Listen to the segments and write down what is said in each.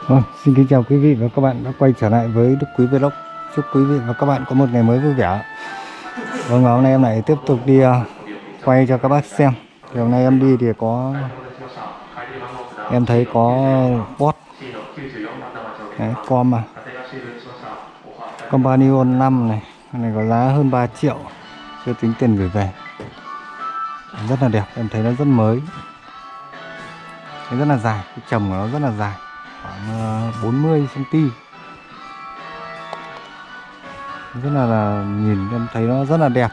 Vâng, xin kính chào quý vị và các bạn đã quay trở lại với Đức Quý Vlog. Chúc quý vị và các bạn có một ngày mới vui vẻ. Vâng, hôm nay em lại tiếp tục đi quay cho các bác xem. Thì hôm nay em đi thì em thấy có bot đấy, Companion 5 này có giá hơn 3 triệu, chưa tính tiền gửi về. Rất là đẹp, em thấy nó rất mới, nó rất là dài, cái chồng của nó rất là dài, khoảng 40 cm. Rất là nhìn em thấy nó rất là đẹp.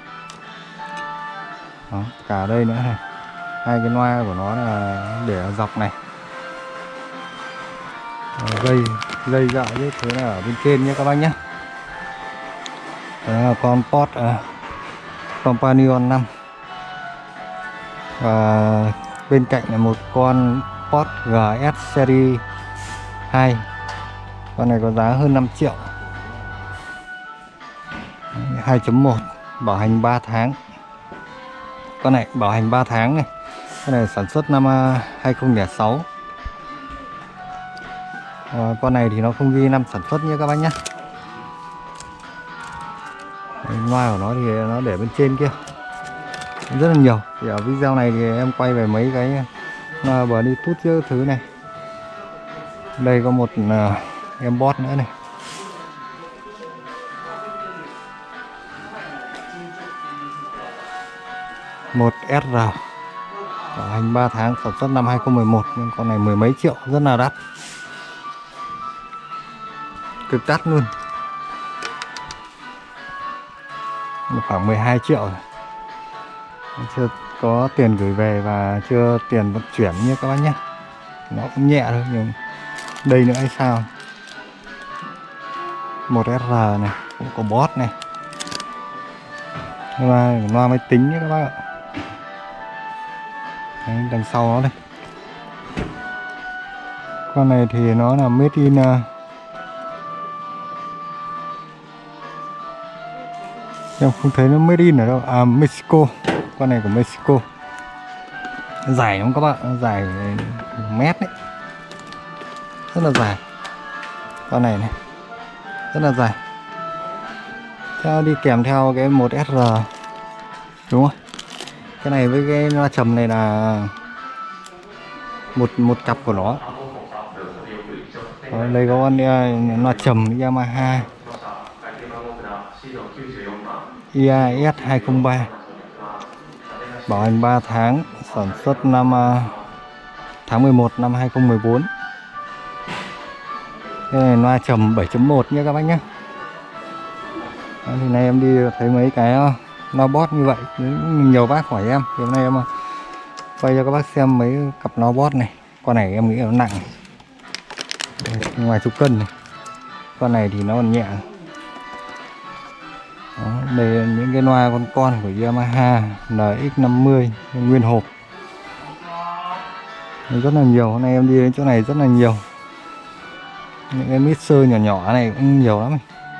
Đó, cả ở đây nữa này, hai cái loa của nó là để ở dọc này, dây dạo cái thứ là ở bên trên nhé các bác nhé. Đó là con Pod Companion 5 và bên cạnh là một con Pod GS Series 2. Con này có giá hơn 5 triệu, 2.1, bảo hành 3 tháng. Con này bảo hành 3 tháng này. Con này sản xuất năm 2006. Con này thì nó không ghi năm sản xuất nhé các bác nhé. Loa của nó thì nó để bên trên kia rất là nhiều. Thì ở video này thì em quay về mấy cái Bluetooth chứ thứ này. Đây có một em bot nữa này. Một SR bảo hành 3 tháng, sản xuất năm 2011, nhưng con này mười mấy triệu, rất là đắt, cực đắt luôn, khoảng 12 triệu rồi. Chưa có tiền gửi về và chưa tiền vận chuyển như các bác nhé. Nó cũng nhẹ thôi, nhưng đây nữa hay sao. Một SR này cũng có bot này, nhưng mà loa máy tính nhé các bác ạ. Đấy, đằng sau nó đây. Con này thì nó là made in em không thấy nó made in ở đâu. À, Mexico. Con này của Mexico. Dài lắm các bạn, dài mét đấy, rất là dài. Con này rất là dài. Theo đi kèm theo cái 1SR, đúng không? Cái này với cái loa trầm này là một cặp của nó. Đây có con loa trầm Yamaha IAS 203, bảo hành 3 tháng, sản xuất năm tháng 11 năm 2014. Cái này loa trầm 7.1 nhé các bác nhé. Đó, thì nay em đi thấy mấy cái loa bot như vậy, nhiều bác hỏi em, thì hôm nay em quay cho các bác xem mấy cặp loa bot này. Con này em nghĩ là nó nặng, ngoài chục cân này. Con này thì nó còn nhẹ. Đó, đây là những cái loa con của Yamaha NX50 nguyên hộp, rất là nhiều. Hôm nay em đi đến chỗ này rất là nhiều. Những cái mixer nhỏ nhỏ này cũng nhiều lắm.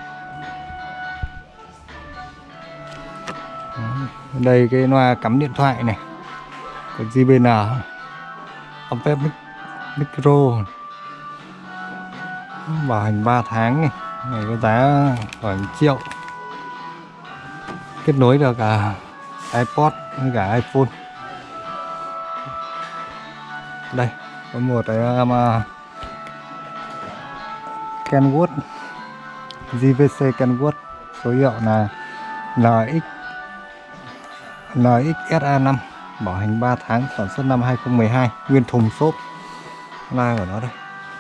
Đây cái loa cắm điện thoại này của JBL, Ampere Micro, bảo hành 3 tháng này. Này có giá khoảng 1 triệu, kết nối được cả iPod với cả iPhone. Đây có một cái Kenwood JVC Kenwood, số hiệu là NXSA5, bảo hành 3 tháng, sản xuất năm 2012, nguyên thùng xốp. Loa của nó đây,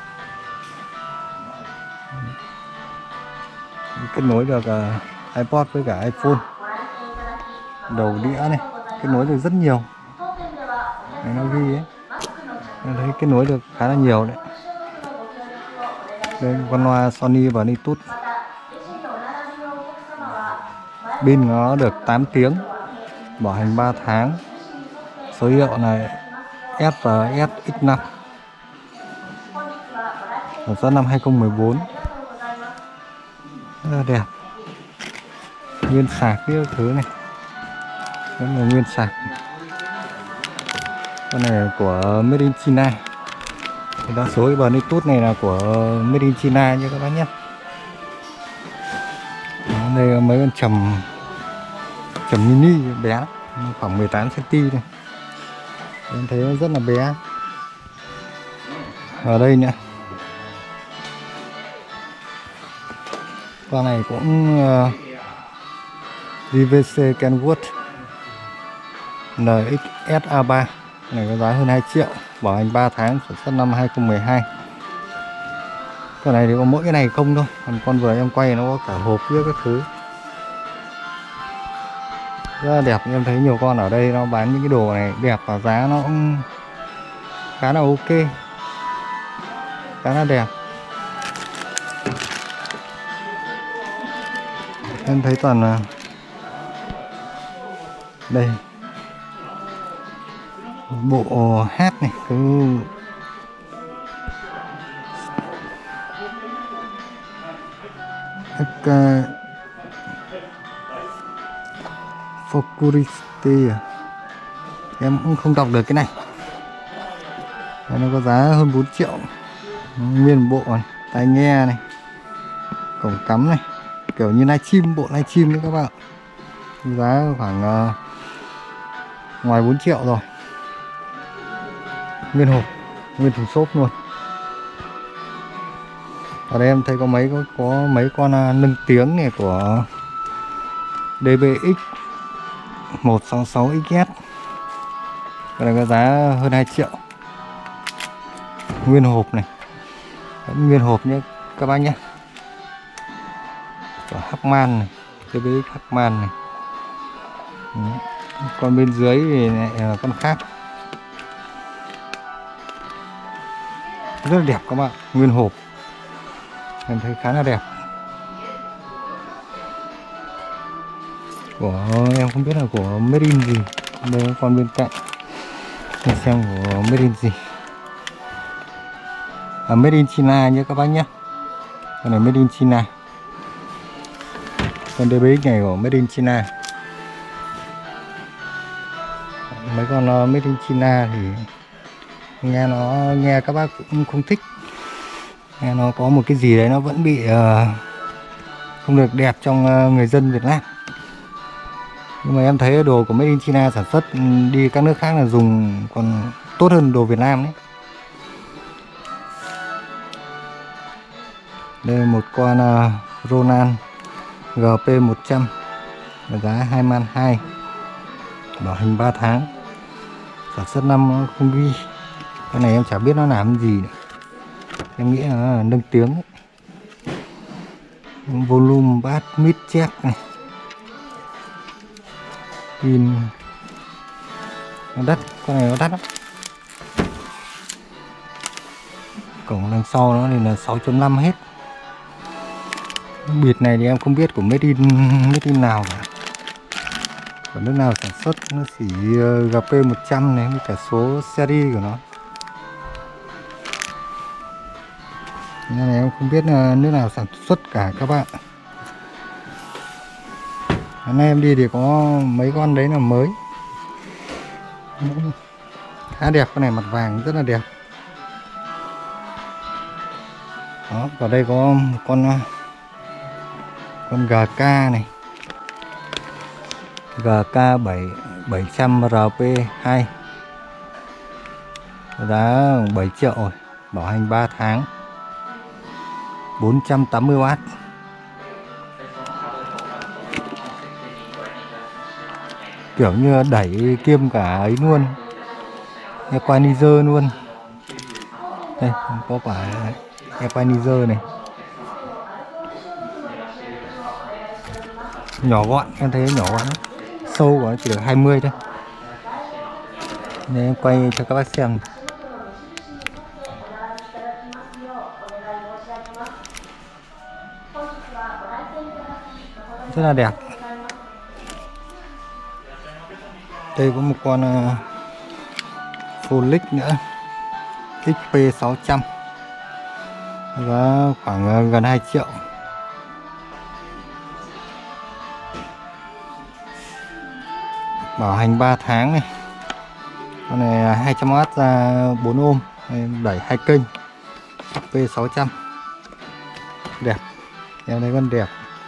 kết nối được iPod với cả iPhone. Đầu đĩa này kết nối được rất nhiều. Đấy, nó ghi ấy, em thấy kết nối được khá là nhiều đấy. Đây con loa Sony và Bluetooth, pin nó được 8 tiếng, bảo hành 3 tháng, số hiệu này SRSX5, sản xuất năm 2014, rất là đẹp. Nguyên sạc cái thứ này, đó là nguyên sạc. Con này của Made in China, Đa số cái Bluetooth này là của Made in China nha các bác nhé. Đây là mấy con trầm mini bé lắm, khoảng 18 cm này. Em thấy nó rất là bé. Ở đây nữa, con này cũng JVC Kenwood NXSA3 này, có giá hơn 2 triệu, bảo hành 3 tháng, sản xuất năm 2012. Con này thì có mỗi cái này không thôi, còn con vừa em quay nó có cả hộp với các thứ, rất là đẹp. Em thấy nhiều con ở đây nó bán những cái đồ này đẹp và giá nó cũng khá là ok, khá là đẹp. Em thấy toàn là đây bộ hát này, cứ Focuriste à? Em cũng không đọc được cái này. Nó có giá hơn 4 triệu. Nguyên bộ này, tai nghe này, cổng cắm này, kiểu như livestream, bộ livestream đấy các bạn. Giá khoảng ngoài 4 triệu rồi. Nguyên hộp, nguyên thùng xốp luôn. Ở đây em thấy có mấy con nâng tiếng này của DBX 166XS. Cái này có giá hơn 2 triệu. Nguyên hộp này, nguyên hộp nhé các bác nhé. Của Harman này, DBX Harman này. Còn bên dưới thì lại là con khác. Rất là đẹp các bạn, nguyên hộp. Em thấy khá là đẹp. Của em không biết là của Made in gì. Đây con bên cạnh, để xem của Made in gì. Made in China nhé các bác nhé. Con này Made in China. Con DBX này của Made in China. Mấy con Made in China thì nghe các bác cũng không thích. Nghe nó có một cái gì đấy nó vẫn bị không được đẹp trong người dân Việt Nam. Nhưng mà em thấy đồ của Made in China sản xuất đi các nước khác là dùng còn tốt hơn đồ Việt Nam đấy. Đây là một con Roland GP100, giá 2.200.000, bảo hành 3 tháng, sản xuất năm không ghi. Cái này em chả biết nó làm gì nữa. Em nghĩ là nâng tiếng ấy. Volume bass mid check này, pin nó đắt, con này nó đắt lắm. Cổng đằng sau nó thì là 6.5 hết. Bịt này thì em không biết của Made in nào cả, của nước nào sản xuất. Nó chỉ GP100 này với cả số series của nó. Nên này em không biết là nước nào sản xuất cả các bạn. Hôm nay em đi thì có mấy con đấy là mới, khá đẹp. Con này mặt vàng rất là đẹp. Đó, ở đây có một con GK này, GK 700 RP2, giá 7 triệu rồi, bảo hành 3 tháng, 480W. Kiểu như đẩy kiêm cả ấy luôn, equalizer luôn. Đây có quả equalizer này, nhỏ gọn, em thấy nhỏ gọn, sâu của nó chỉ được 20 thôi. Nên em quay cho các bác xem. Rất là đẹp. Đây có một con Folix nữa, XP600, giá khoảng gần 2 triệu. Bảo hành 3 tháng này. Con này 200W ra 4 ohm, đẩy 2 kênh. P600 đẹp, em thấy con đẹp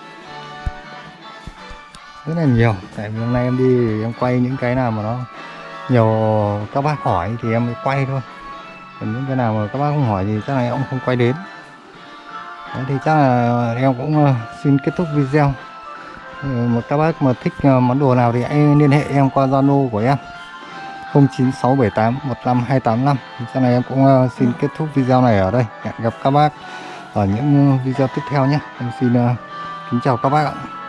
rất là nhiều. Tại vì hôm nay em đi thì em quay những cái nào mà nó nhiều các bác hỏi thì em mới quay thôi, còn những cái nào mà các bác không hỏi thì chắc là em cũng không quay đến. Đấy, thì chắc là em cũng xin kết thúc video. Mà các bác mà thích món đồ nào thì hãy liên hệ em qua Zalo của em 0967815285. Sau này em cũng xin kết thúc video này ở đây. Hẹn gặp các bác ở những video tiếp theo nhé. Em xin kính chào các bác ạ.